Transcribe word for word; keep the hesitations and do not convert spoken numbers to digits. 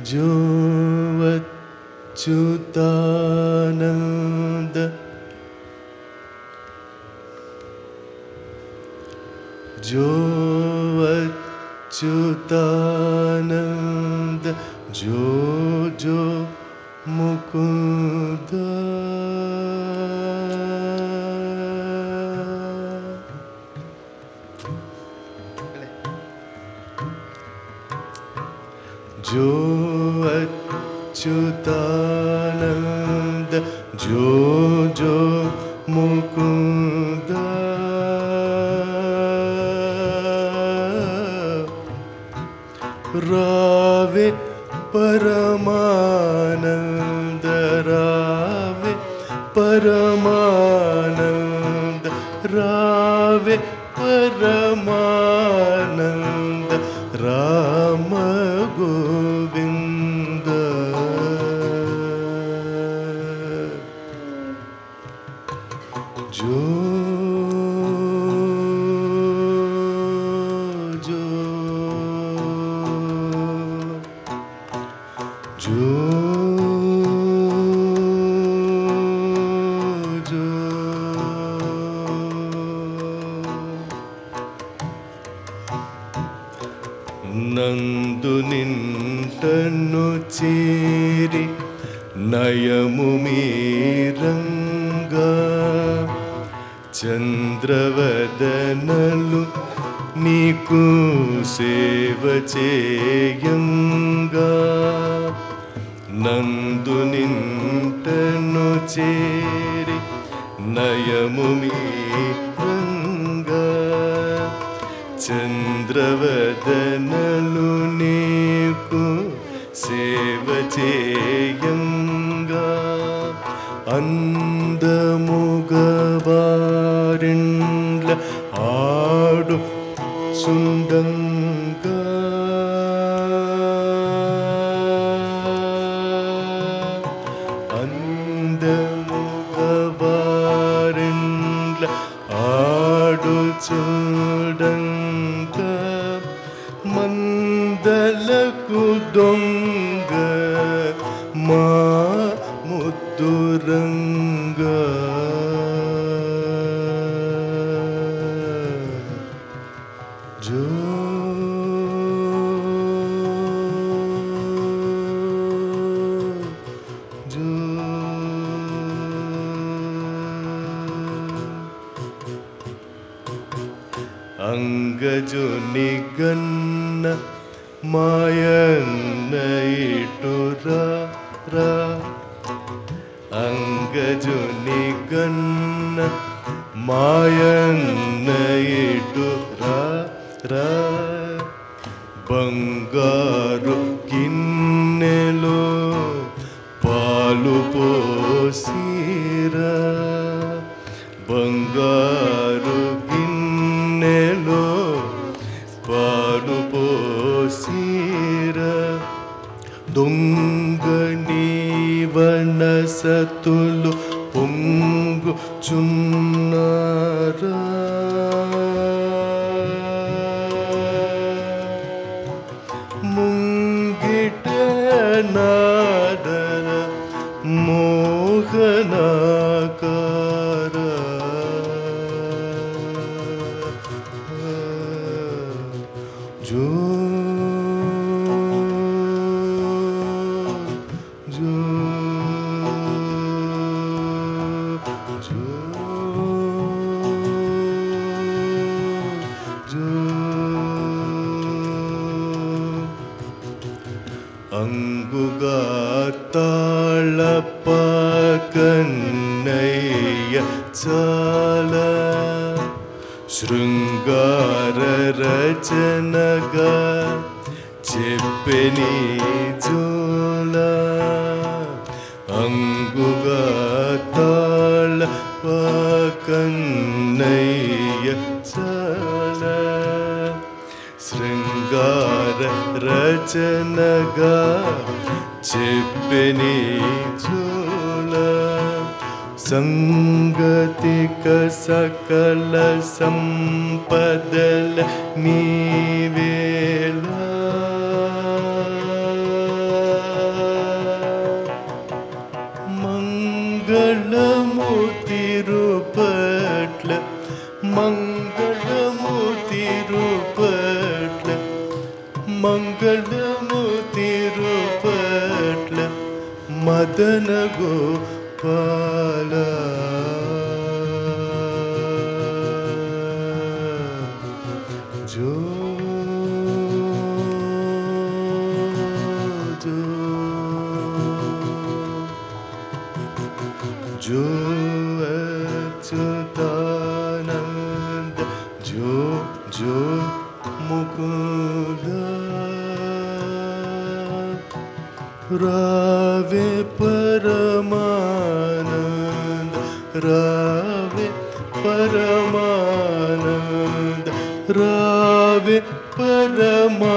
जो अच्युतानंद जो अच्युतानंद जो जो मुकुंद जो अच्युतानंद जो जो मुकुंद रावे परमानंद रावे परमानंद रावे परमानंद राम गोविंद जो जो जो जो నందు నింటను చేరి నయము మీరంగా చంద్రవదనలు నీకు సేవ చేయంగా నందు నింటను చేరి నయము మీరంగా చంద్రవదనలు నీకు సేవ చేయంగా అందముగవారిండ్ల ఆడు చుండంగా అందముగవారిండ్ల ఆడు చూడంగా మందలకు దొంగ మా ముద్దురంగా జో జో అంగజుని గన్న మాయన్న ఇటురా రా అంగజుని గన్న మాయన్న ఇటురా రా బంగారు గిన్నెలో పాలు పోసిరా బంగారు గిన్నెలో పాలు పోసిరా దొంగని వనసతులు పొంగుచున్నారా ముంగిట నాదర మోహనాకార జో జో జో జో అంగుగా తాళప కన్నయ్య చాల శృంగార రచనగా చెప్పెని జోల అంగుగా తాళప కన్నయ్య చాల శృంగార రచనగా చెప్పెని జోల సంగతిక సకల సంపదల నీవేళ మంగళమూర్తి రూపట్ల మంగళమూర్తి రూపట్ల మంగళమూర్తి రూపట్ల మదన గోపాల జో జో जो अच्युतानंद जो जो मुकुंद रावे परमानंद रावे परमानंद रावे परमानंद